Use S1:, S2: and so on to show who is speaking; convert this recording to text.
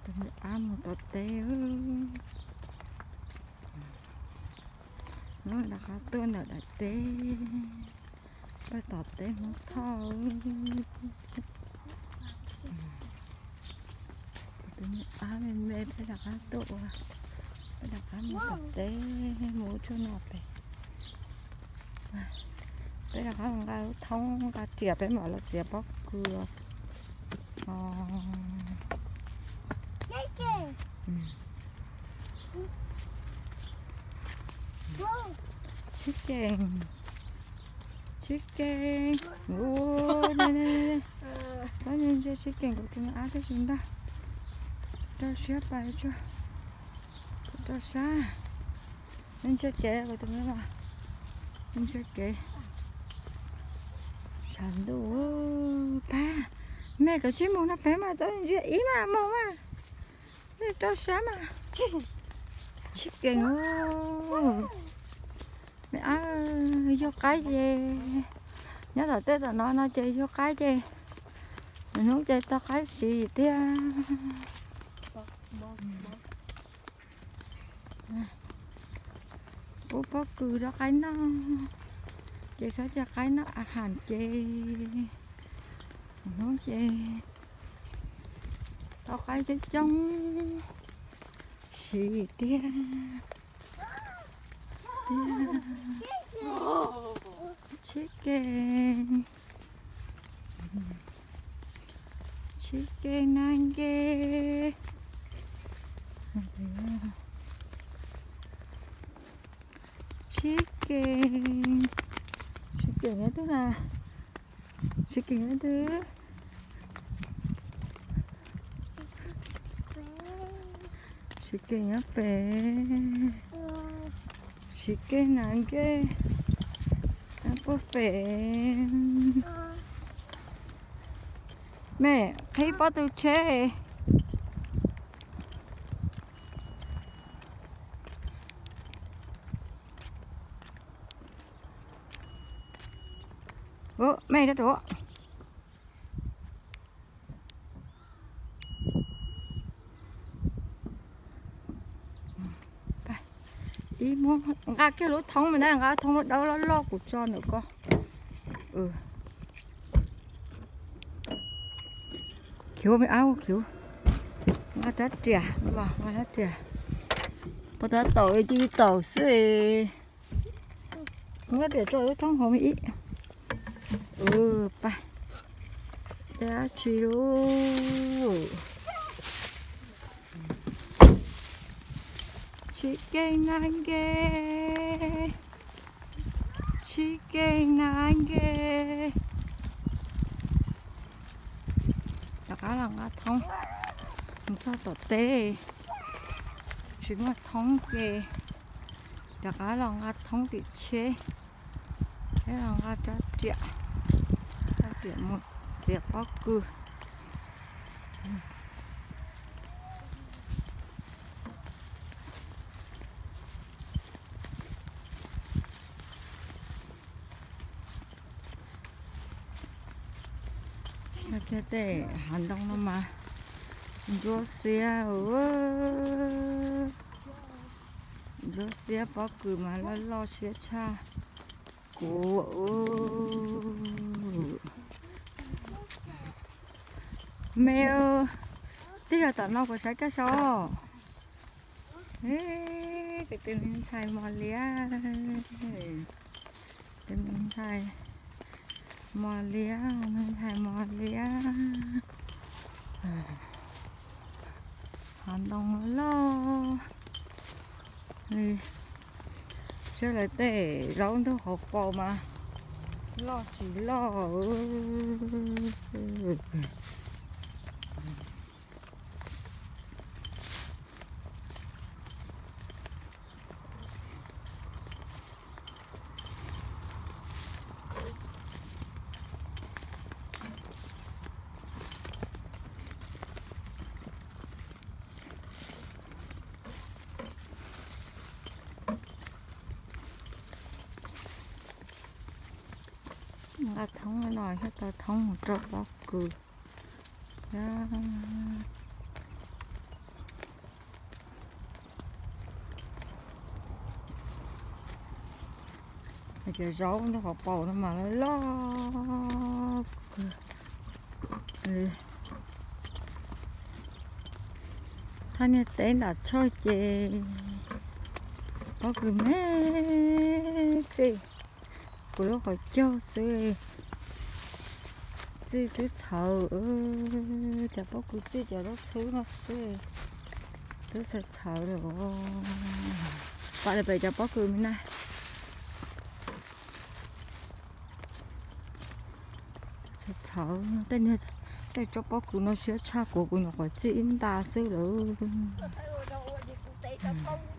S1: Tụi ăn một tọt téo nó đã khá tôi là đã té bây tọt té một thao tụi ăn bên mẹ bây đã khá tội bây đã khá một tọt té một chỗ nào vậy bây đã khá một cái thông cái chìa bên mở là chìa bóc cửa chicken chicken ô này có nên chơi chicken của chúng ăn cái chúng ta cho xếp bài cho xa nên chơi kệ của chúng nó mà nên chơi kệ sản đủ ba mẹ có chim mông nó phải mà tôi ý mà mông mà nên cho xa mà chicken ô mẹ ăn vô cái gì nhớ là tết là nó chơi vô cái gì mình muốn chơi tao cái gì thế bố bố cười đó cái nó chơi sao cho cái nó hàn chơi nó chơi tao cái chơi trong gì thế chicken chicken anh ghê chicken chicken nó tức là chicken nó thứ chicken nó bé chicken anh ghê bố phê mẹ thấy bó tư chế bố mẹ đó đó đi mua ra cái lỗ thông mình đang ra thông nó đâu nó lo của cho nữa con khiếu mới áo khiếu nó rất trẻ mà nó rất trẻ bắt đầu tàu đi tàu xí nó để cho lỗ thông hồ mỹ ba đã truy luôn chicken anh ghê chicken anh ghê đã cá là ngã thông không sao tỏ tê chỉ ngã thông kê đã cá là ngã thông bị chế thế là ngã trả một dẹp bó cư cái tệ hành động nó mà vô xe bao cử mà lo xe cha của mẹ ơi tí là tao nó có sai cái số cái tên mình xài mò lía tên mình xài mò lía mình xài mò lía hành động lo chứ lại tệ rau nó hộp bò mà lo chỉ lo là thông nó nói cho tao thông một trộn bóc cừ giờ rau nó họ bầu nó mà nó lo thanh nhật tên là chơi chè có cái mẹ gì của nó họ cho xưa chứ cứ thở chả có cái gì chả nó thứ nó xưa cứ sợ thở rồi bạn phải chả có cái này thở tên như tên cho bác cứ nó sẽ cha của nó phải chín ta xứ rồi